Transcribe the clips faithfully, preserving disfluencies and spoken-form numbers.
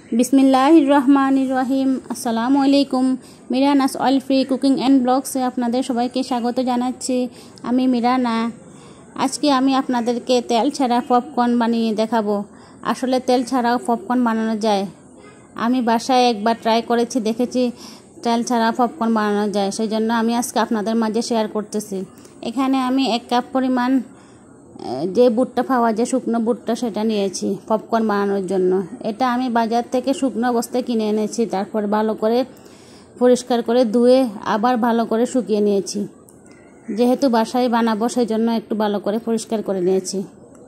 बिस्मिल्लाहिर्रहमानिर्रहीम अस्सलामु अलैकुम। মিরানাস অয়েল ফ্রি কুকিং অ্যান্ড ব্লগসে আপনাদের সবাইকে স্বাগত জানাচ্ছি। আমি মিরানা। আজকে আমি আপনাদেরকে তেল ছাড়া পপকর্ন বানিয়ে দেখাবো। আসলে তেল ছাড়াও পপকর্ন বানানো যায়। আমি বাসায় একবার ট্রাই করেছি, দেখেছি তেল ছাড়া পপকর্ন বানানো যায়, সেই জন্য আমি আজকে আপনাদের মাঝে শেয়ার করতেছি। এখানে আমি এক কাপ পরিমাণ যে বুটটা পাওয়া যায়, শুকনো বুটটা, সেটা নিয়েছি পপকর্ন বানানোর জন্য। এটা আমি বাজার থেকে শুকনো অবস্থায় কিনে এনেছি, তারপর ভালো করে পরিষ্কার করে ধুয়ে আবার ভালো করে শুকিয়ে নিয়েছি। যেহেতু বাসায় বানাবো সেই জন্য একটু ভালো করে পরিষ্কার করে নিয়েছি।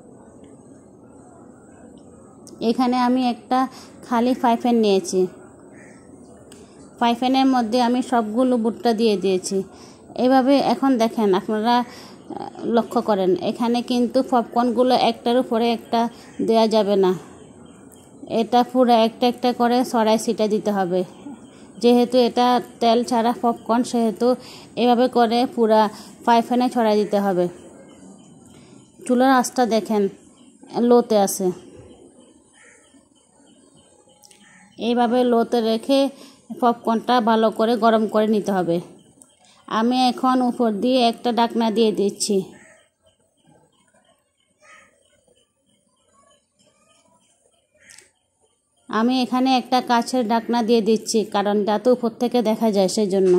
এখানে আমি একটা খালি ফ্রাই প্যান নিয়েছি। ফ্রাই প্যানের মধ্যে আমি সবগুলো বুটটা দিয়ে দিয়েছি। এভাবে এখন দেখেন, আপনারা লক্ষ্য করেন, এখানে কিন্তু পপকর্নগুলো একটার উপরে একটা দেওয়া যাবে না। এটা পুরো একটা একটা করে ছড়াই ছিটা দিতে হবে। যেহেতু এটা তেল ছাড়া পপকর্ন, সেহেতু এভাবে করে পুরা ফ্রাই প্যানে ছড়াই দিতে হবে। চুলার আঁচটা দেখেন লোতে আছে। এইভাবে লোতে রেখে পপকর্নটা ভালো করে গরম করে নিতে হবে। আমি এখন উপর দিয়ে একটা ঢাকনা দিয়ে দিচ্ছি। আমি এখানে একটা কাচের ঢাকনা দিয়ে দিচ্ছি, কারণ যাতে উপর থেকে দেখা যায় সেই জন্য।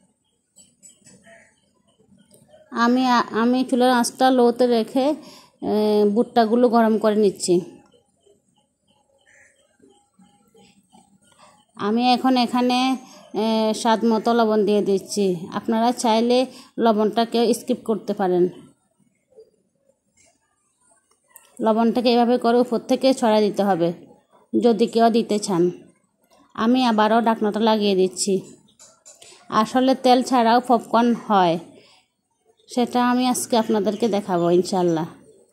আমি আমি চুলার আঁচটা লোতে রেখে বুটটাগুলো গরম করে নিচ্ছি। আমি এখন এখানে স্বাদ মতো লবণ দিয়ে দিচ্ছি। আপনারা চাইলে লবণটাকে স্কিপ করতে পারেন। লবণটাকে এভাবে করে উপর থেকে ছড়া দিতে হবে যদি কেউ দিতে চান। আমি আবারও ঢাকনাটা লাগিয়ে দিচ্ছি। আসলে তেল ছাড়াও পপকর্ন হয়, সেটা আমি আজকে আপনাদেরকে দেখাবো ইনশাল্লাহ।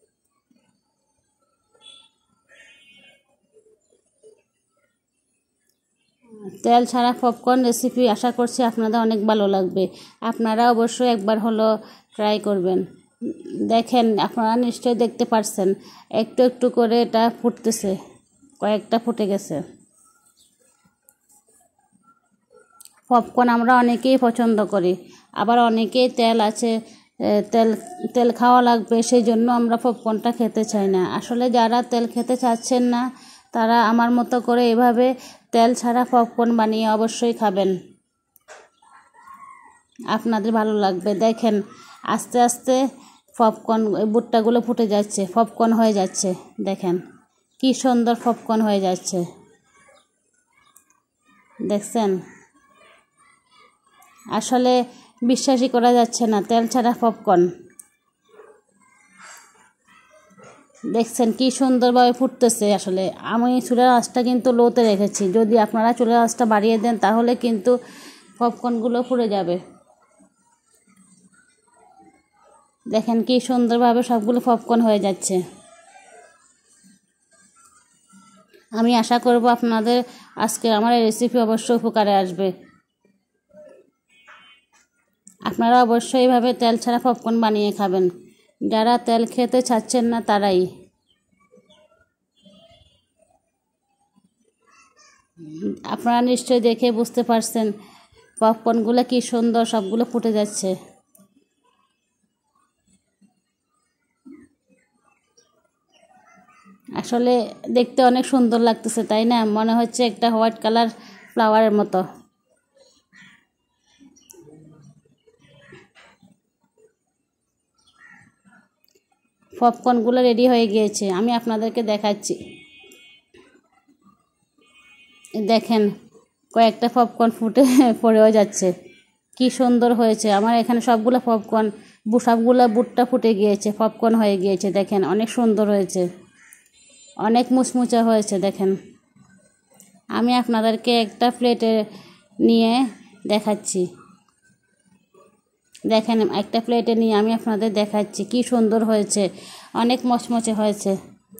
তেল ছাড়া পপকর্ন রেসিপি আশা করছি আপনাদের অনেক ভালো লাগবে। আপনারা অবশ্যই একবার হলো ট্রাই করবেন। দেখেন, আপনারা নিশ্চয়ই দেখতে পারছেন একটু একটু করে এটা ফুটতেছে, কয়েকটা ফুটে গেছে। পপকর্ন আমরা অনেকেই পছন্দ করি, আবার অনেকেই তেল আছে, তেল তেল খাওয়া লাগবে, সেই জন্য আমরা পপকর্নটা খেতে চাই না। আসলে যারা তেল খেতে চাচ্ছেন না, তারা আমার মতো করে এভাবে তেল ছাড়া পপকর্ন বানিয়ে অবশ্যই খাবেন, আপনাদের ভালো লাগবে। দেখেন আস্তে আস্তে পপকর্ন বুট্টাগুলো ফুটে যাচ্ছে, পপকর্ন হয়ে যাচ্ছে। দেখেন কি সুন্দর পপকর্ন হয়ে যাচ্ছে, দেখছেন? আসলে বিশ্বাসই করা যাচ্ছে না, তেল ছাড়া পপকর্ন। দেখছেন কি সুন্দরভাবে ফুটতেছে। আসলে আমি চুলার আঁচটা কিন্তু লোতে রেখেছি। যদি আপনারা চুলার আঁচটা বাড়িয়ে দেন তাহলে কিন্তু পপকর্নগুলো পুড়ে যাবে। দেখেন কি সুন্দরভাবে সবগুলো পপকর্ন হয়ে যাচ্ছে। আমি আশা করব আপনাদের আজকে আমার এই রেসিপি অবশ্যই উপকারে আসবে। আপনারা অবশ্যই এইভাবে তেল ছাড়া পপকর্ন বানিয়ে খাবেন। যারা তেল খেতে চাচ্ছেন না তারাই। আপনারা নিশ্চয়ই দেখে বুঝতে পারছেন পপকর্নগুলো কি সুন্দর সবগুলো ফুটে যাচ্ছে। আসলে দেখতে অনেক সুন্দর লাগতেছে, তাই না? মনে হচ্ছে একটা হোয়াইট কালার ফ্লাওয়ারের মতো। পপকর্নগুলো রেডি হয়ে গিয়েছে, আমি আপনাদেরকে দেখাচ্ছি। দেখেন কয়েকটা পপকর্ন ফুটে পড়েও যাচ্ছে, কি সুন্দর হয়েছে। আমার এখানে সবগুলো পপকর্ন সবগুলো বুটটা ফুটে গিয়েছে, পপকর্ন হয়ে গিয়েছে। দেখেন অনেক সুন্দর হয়েছে, অনেক মুচমুচে হয়েছে। দেখেন আমি আপনাদেরকে একটা প্লেটে নিয়ে দেখাচ্ছি। দেখেন একটা প্লেটে নিয়ে আমি আপনাদের দেখাচ্ছি কি সুন্দর হয়েছে, অনেক মচমচে হয়েছে।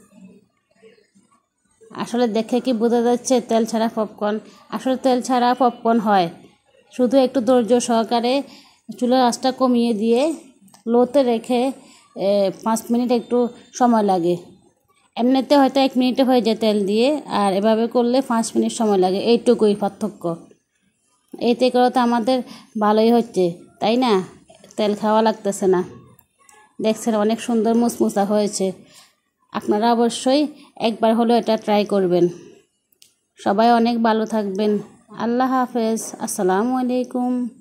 আসলে দেখে কি বোঝা যাচ্ছে তেল ছাড়া পপকর্ন? আসলে তেল ছাড়া পপকর্ন হয়, শুধু একটু ধৈর্য সহকারে চুলার আঁচটা কমিয়ে দিয়ে লোতে রেখে পাঁচ মিনিট একটু সময় লাগে। এমনিতে হয়তো এক মিনিটে হয়ে যায় তেল দিয়ে, আর এভাবে করলে পাঁচ মিনিট সময় লাগে, এইটুকুই পার্থক্য। এতে করে তো আমাদের ভালোই হচ্ছে, তাই না? তেল খাওয়া লাগতেছে না। দেখছেন অনেক সুন্দর মুচমুচা হয়েছে। আপনারা অবশ্যই একবার হলেও এটা ট্রাই করবেন। সবাই অনেক ভালো থাকবেন। আল্লাহ হাফেজ। আসসালামু আলাইকুম।